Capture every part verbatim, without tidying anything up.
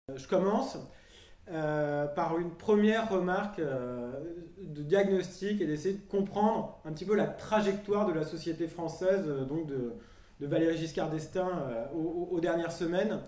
Je commence euh, par une première remarque euh, de diagnostic et d'essayer de comprendre un petit peu la trajectoire de la société française, euh, donc de, de Valéry Giscard d'Estaing euh, aux, aux dernières semaines.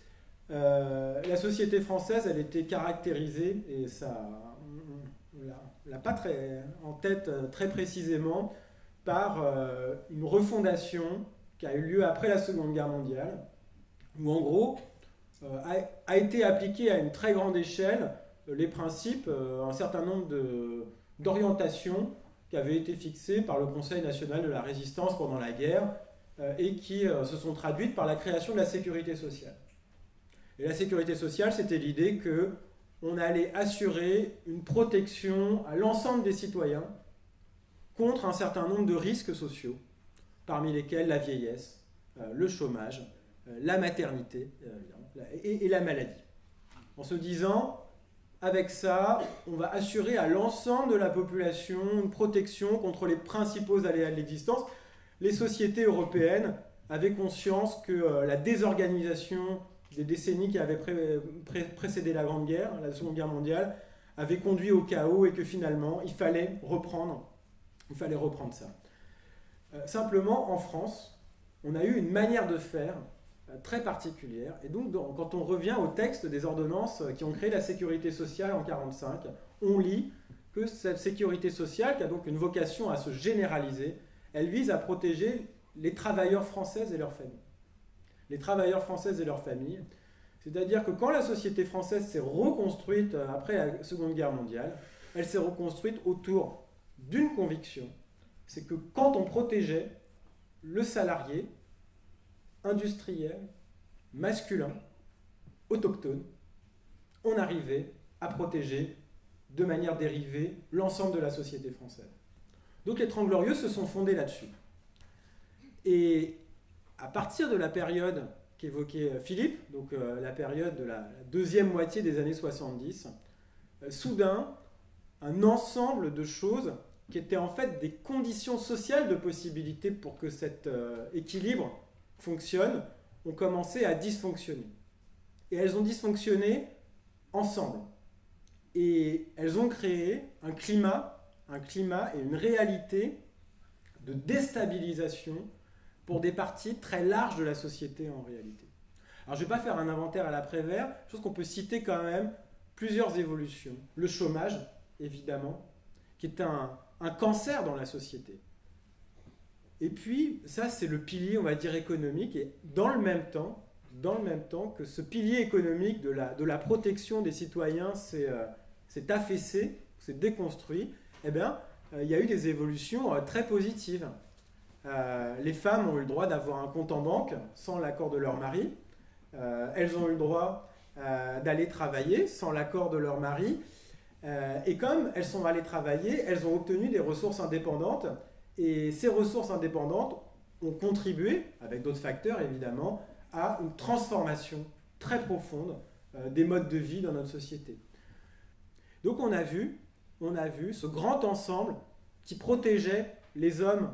Euh, la société française, elle était caractérisée, et ça, on ne l'a pas très en tête très précisément, par euh, une refondation qui a eu lieu après la Seconde Guerre mondiale, où en gros, euh, a, a été appliqué à une très grande échelle euh, les principes, euh, un certain nombre d'orientations qui avaient été fixées par le Conseil national de la résistance pendant la guerre euh, et qui euh, se sont traduites par la création de la sécurité sociale. Et la sécurité sociale, c'était l'idée qu'on allait assurer une protection à l'ensemble des citoyens contre un certain nombre de risques sociaux, parmi lesquels la vieillesse, euh, le chômage, euh, la maternité euh, et, et la maladie. En se disant, avec ça, on va assurer à l'ensemble de la population une protection contre les principaux aléas de l'existence. Les sociétés européennes avaient conscience que euh, la désorganisation des décennies qui avaient pré pré précédé la Grande Guerre, la Seconde Guerre mondiale, avait conduit au chaos et que finalement, il fallait reprendre, il fallait reprendre ça. Euh, simplement, en France, on a eu une manière de faire euh, très particulière. Et donc, dans, quand on revient au texte des ordonnances qui ont créé la sécurité sociale en mille neuf cent quarante-cinq, on lit que cette sécurité sociale, qui a donc une vocation à se généraliser, elle vise à protéger les travailleurs françaises et leurs familles. Les travailleurs françaises et leurs familles. C'est-à-dire que quand la société française s'est reconstruite après la Seconde Guerre mondiale, elle s'est reconstruite autour d'une conviction, c'est que quand on protégeait le salarié industriel, masculin, autochtone, on arrivait à protéger de manière dérivée l'ensemble de la société française. Donc les Trente Glorieux se sont fondés là-dessus. Et à partir de la période qu'évoquait Philippe, donc euh, la période de la deuxième moitié des années soixante-dix, euh, soudain, un ensemble de choses qui étaient en fait des conditions sociales de possibilité pour que cet euh, équilibre fonctionne, ont commencé à dysfonctionner. Et elles ont dysfonctionné ensemble. Et elles ont créé un climat, un climat et une réalité de déstabilisation pour des parties très larges de la société en réalité. Alors je ne vais pas faire un inventaire à l'après-Vert, je pense qu'on peut citer quand même plusieurs évolutions. Le chômage, évidemment, qui est un, un cancer dans la société. Et puis, ça c'est le pilier, on va dire, économique, et dans le même temps, dans le même temps que ce pilier économique de la, de la protection des citoyens s'est euh, affaissé, s'est déconstruit, eh bien, euh, il y a eu des évolutions euh, très positives. Euh, les femmes ont eu le droit d'avoir un compte en banque sans l'accord de leur mari. Euh, elles ont eu le droit euh, d'aller travailler sans l'accord de leur mari. Euh, et comme elles sont allées travailler, elles ont obtenu des ressources indépendantes. Et ces ressources indépendantes ont contribué, avec d'autres facteurs évidemment, à une transformation très profonde euh, des modes de vie dans notre société. Donc on a vu, on a vu ce grand ensemble qui protégeait les hommes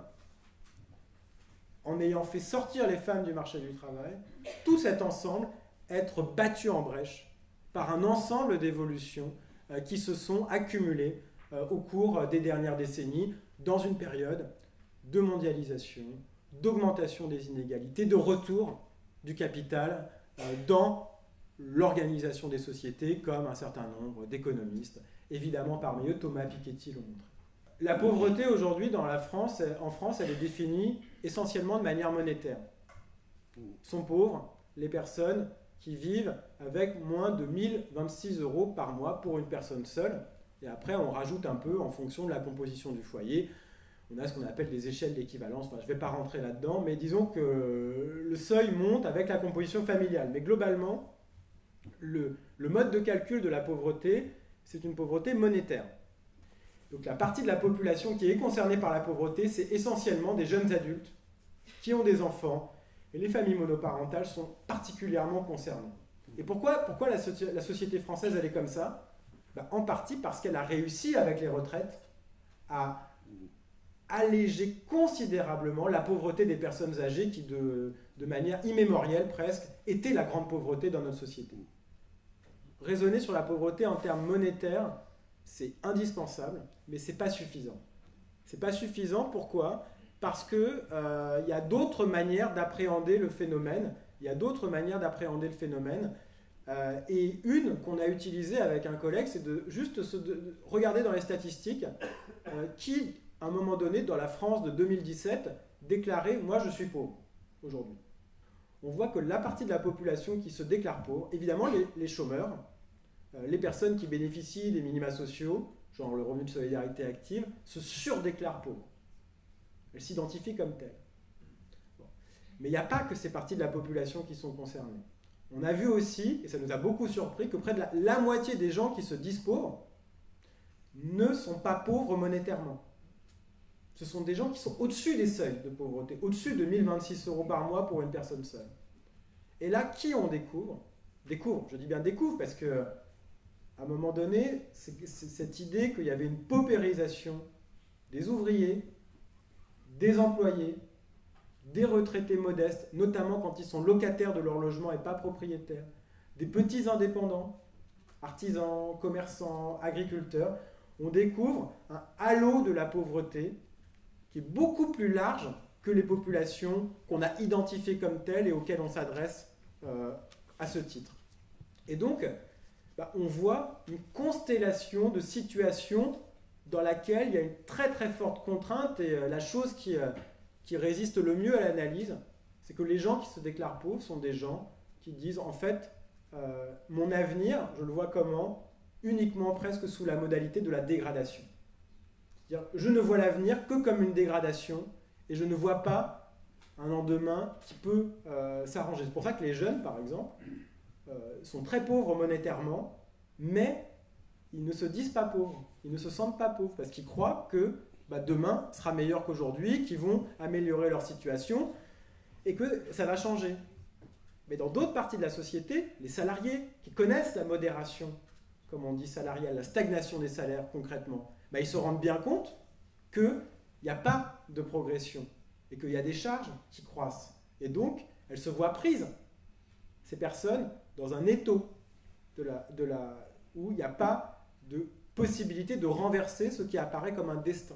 en ayant fait sortir les femmes du marché du travail, tout cet ensemble être battu en brèche par un ensemble d'évolutions euh, qui se sont accumulées euh, au cours des dernières décennies dans une période de mondialisation, d'augmentation des inégalités, de retour du capital euh, dans l'organisation des sociétés, comme un certain nombre d'économistes, évidemment parmi eux Thomas Piketty l'ont montré. La pauvreté aujourd'hui dans la France, en France, elle est définie essentiellement de manière monétaire. Sont pauvres les personnes qui vivent avec moins de mille vingt-six euros par mois pour une personne seule. Et après, on rajoute un peu en fonction de la composition du foyer. On a ce qu'on appelle des échelles d'équivalence. Enfin, je ne vais pas rentrer là-dedans, mais disons que le seuil monte avec la composition familiale. Mais globalement, le, le mode de calcul de la pauvreté, c'est une pauvreté monétaire. Donc la partie de la population qui est concernée par la pauvreté, c'est essentiellement des jeunes adultes qui ont des enfants, et les familles monoparentales sont particulièrement concernées. Et pourquoi, pourquoi la, so la société française elle est comme ça? Ben, en partie parce qu'elle a réussi avec les retraites à alléger considérablement la pauvreté des personnes âgées qui, de, de manière immémorielle presque, était la grande pauvreté dans notre société. raisonner sur la pauvreté en termes monétaires, c'est indispensable, mais ce n'est pas suffisant. Ce n'est pas suffisant, pourquoi ? Parce qu'il euh, y a d'autres manières d'appréhender le phénomène. Il y a d'autres manières d'appréhender le phénomène. Euh, et une qu'on a utilisée avec un collègue, c'est de juste se, de, de regarder dans les statistiques euh, qui, à un moment donné, dans la France de deux mille dix-sept, déclarait « moi je suis pauvre » aujourd'hui. On voit que la partie de la population qui se déclare pauvre, évidemment les, les chômeurs, euh, les personnes qui bénéficient des minima sociaux, genre le revenu de solidarité active, se surdéclarent pauvres. Elles s'identifient comme telles. Bon. Mais il n'y a pas que ces parties de la population qui sont concernées. On a vu aussi, et ça nous a beaucoup surpris, que près de la, la moitié des gens qui se disent pauvres ne sont pas pauvres monétairement. Ce sont des gens qui sont au-dessus des seuils de pauvreté, au-dessus de mille vingt-six euros par mois pour une personne seule. Et là, qui on découvre ? Découvre, je dis bien découvre, parce que à un moment donné, c'est, c'est cette idée qu'il y avait une paupérisation des ouvriers, des employés, des retraités modestes, notamment quand ils sont locataires de leur logement et pas propriétaires, des petits indépendants, artisans, commerçants, agriculteurs. On découvre un halo de la pauvreté qui est beaucoup plus large que les populations qu'on a identifiées comme telles et auxquelles on s'adresse euh, à ce titre. Et donc, bah, on voit une constellation de situations dans laquelle il y a une très très forte contrainte, et euh, la chose qui, euh, qui résiste le mieux à l'analyse, c'est que les gens qui se déclarent pauvres sont des gens qui disent en fait, euh, mon avenir, je le vois comment ? Uniquement presque sous la modalité de la dégradation. C'est-à-dire, je ne vois l'avenir que comme une dégradation, et je ne vois pas un lendemain qui peut euh, s'arranger. C'est pour ça que les jeunes, par exemple, euh, sont très pauvres monétairement, mais ils ne se disent pas pauvres, ils ne se sentent pas pauvres, parce qu'ils croient que bah, demain sera meilleur qu'aujourd'hui, qu'ils vont améliorer leur situation, et que ça va changer. Mais dans d'autres parties de la société, les salariés qui connaissent la modération, comme on dit salariale, la stagnation des salaires concrètement, bah, ils se rendent bien compte qu'il n'y a pas de progression et qu'il y a des charges qui croissent. Et donc, elles se voient prises, ces personnes, dans un étau de la, de la, où il n'y a pas de possibilité de renverser ce qui apparaît comme un destin.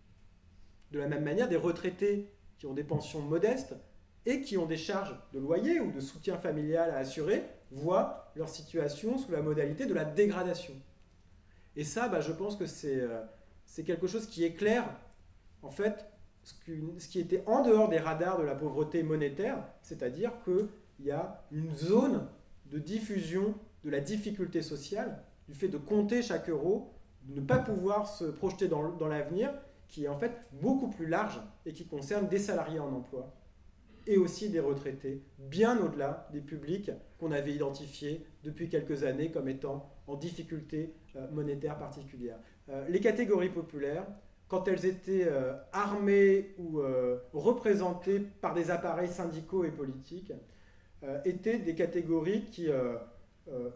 De la même manière, des retraités qui ont des pensions modestes et qui ont des charges de loyer ou de soutien familial à assurer, voient leur situation sous la modalité de la dégradation. Et ça, bah, je pense que c'est, euh, c'est quelque chose qui éclaire, en fait, ce, ce qui était en dehors des radars de la pauvreté monétaire, c'est-à-dire qu'il y a une zone de diffusion de la difficulté sociale, du fait de compter chaque euro, de ne pas pouvoir se projeter dans, dans l'avenir, qui est en fait beaucoup plus large et qui concerne des salariés en emploi, et aussi des retraités, bien au-delà des publics qu'on avait identifiés depuis quelques années comme étant en difficulté euh, monétaire particulière. Euh, les catégories populaires, quand elles étaient euh, armées ou euh, représentées par des appareils syndicaux et politiques, euh, étaient des catégories qui euh, euh,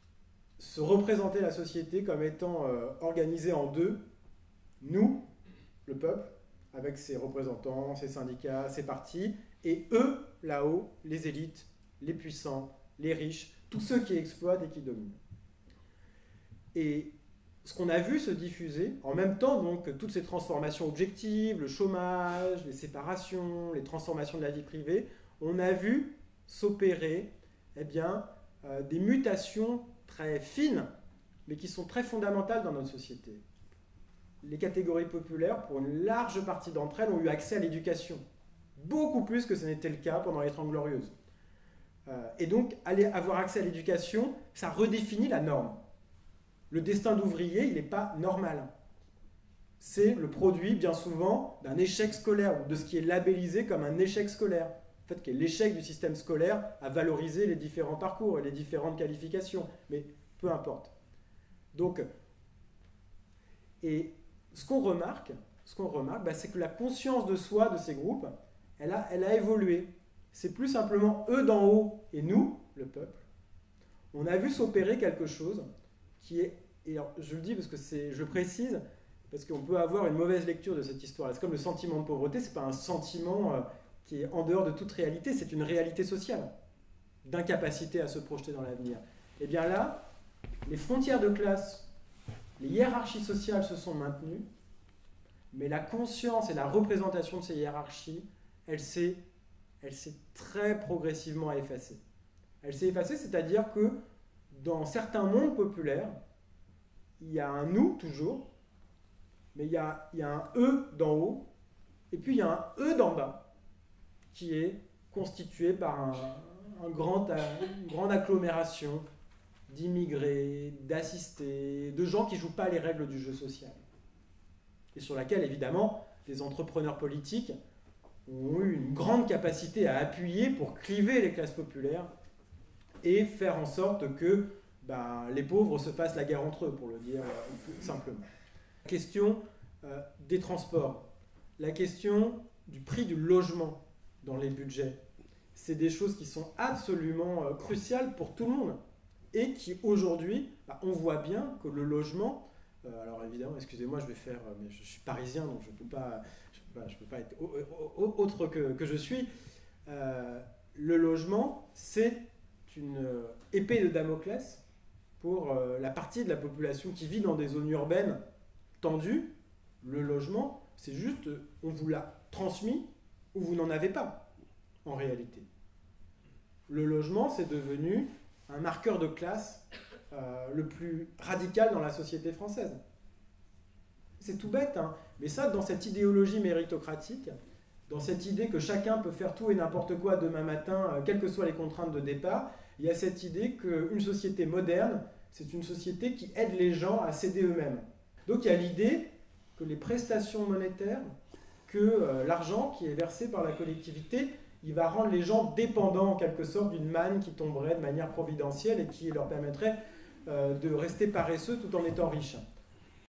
se représentaient la société comme étant euh, organisée en deux. Nous, le peuple, avec ses représentants, ses syndicats, ses partis, et eux, là-haut, les élites, les puissants, les riches, tous ceux qui exploitent et qui dominent. Et ce qu'on a vu se diffuser, en même temps, donc, toutes ces transformations objectives, le chômage, les séparations, les transformations de la vie privée, on a vu s'opérer eh bien, euh, des mutations très fines, mais qui sont très fondamentales dans notre société. Les catégories populaires, pour une large partie d'entre elles, ont eu accès à l'éducation. Beaucoup plus que ce n'était le cas pendant les Trente Glorieuses. Euh, et donc, aller avoir accès à l'éducation, ça redéfinit la norme. Le destin d'ouvrier, il n'est pas normal. C'est le produit, bien souvent, d'un échec scolaire, ou de ce qui est labellisé comme un échec scolaire. En fait, qui est l'échec du système scolaire à valoriser les différents parcours et les différentes qualifications. Mais peu importe. Donc, et ce qu'on remarque, ce qu'on remarque, bah, c'est que la conscience de soi de ces groupes, Elle a, elle a évolué. C'est plus simplement eux d'en haut et nous, le peuple. On a vu s'opérer quelque chose qui est, et alors, je le dis parce que c'est, je le précise, parce qu'on peut avoir une mauvaise lecture de cette histoire. C'est comme le sentiment de pauvreté, ce n'est pas un sentiment euh, qui est en dehors de toute réalité, c'est une réalité sociale, d'incapacité à se projeter dans l'avenir. Et bien là, Les frontières de classe, les hiérarchies sociales se sont maintenues, mais la conscience et la représentation de ces hiérarchies, elle s'est, elle s'est très progressivement effacée. Elle s'est effacée, c'est-à-dire que dans certains mondes populaires, il y a un nous toujours, mais il y a, il y a un eux d'en haut, et puis il y a un eux d'en bas, qui est constitué par un, un grand, une grande agglomération d'immigrés, d'assistés, de gens qui ne jouent pas les règles du jeu social. Et sur laquelle, évidemment, les entrepreneurs politiques ont eu une grande capacité à appuyer pour cliver les classes populaires et faire en sorte que ben, les pauvres se fassent la guerre entre eux, pour le dire euh, simplement. La question euh, des transports, la question du prix du logement dans les budgets, c'est des choses qui sont absolument euh, cruciales pour tout le monde et qui aujourd'hui, ben, on voit bien que le logement, euh, alors évidemment, excusez-moi, je vais faire, euh, mais je suis parisien donc je ne peux pas, je peux pas, je peux pas être au, au, autre que, que je suis. Euh, le logement, c'est une euh, épée de Damoclès pour euh, la partie de la population qui vit dans des zones urbaines tendues. Le logement, c'est juste, on vous l'a transmis ou vous n'en avez pas, en réalité. Le logement, c'est devenu un marqueur de classe euh, le plus radical dans la société française. C'est tout bête, hein, mais ça, dans cette idéologie méritocratique, dans cette idée que chacun peut faire tout et n'importe quoi demain matin, euh, quelles que soient les contraintes de départ, il y a cette idée qu'une société moderne, c'est une société qui aide les gens à s'aider eux-mêmes. Donc il y a l'idée que les prestations monétaires, que euh, l'argent qui est versé par la collectivité, il va rendre les gens dépendants en quelque sorte d'une manne qui tomberait de manière providentielle et qui leur permettrait euh, de rester paresseux tout en étant riches.